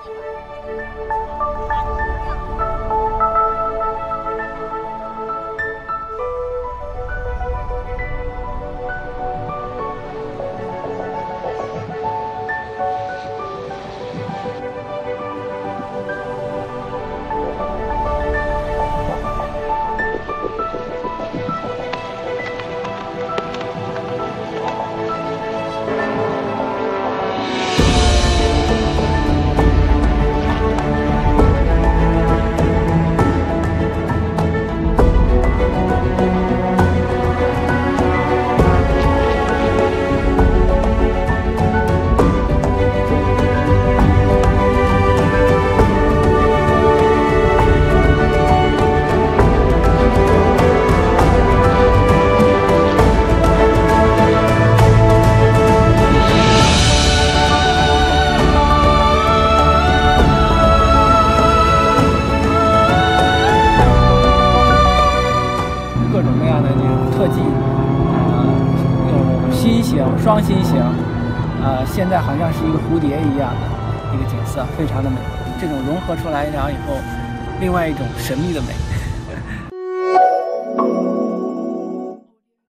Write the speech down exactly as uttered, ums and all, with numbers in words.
心形、双心形，呃，现在好像是一个蝴蝶一样的一个景色，非常的美。这种融合出来，然后以后，另外一种神秘的美。